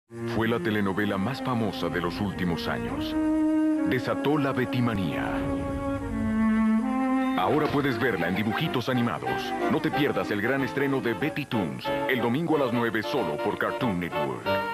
Fue la telenovela más famosa de los últimos años. Desató la Bettymanía. Ahora puedes verla en dibujitos animados. No te pierdas el gran estreno de Betty Toons, el domingo a las 9 solo por Cartoon Network.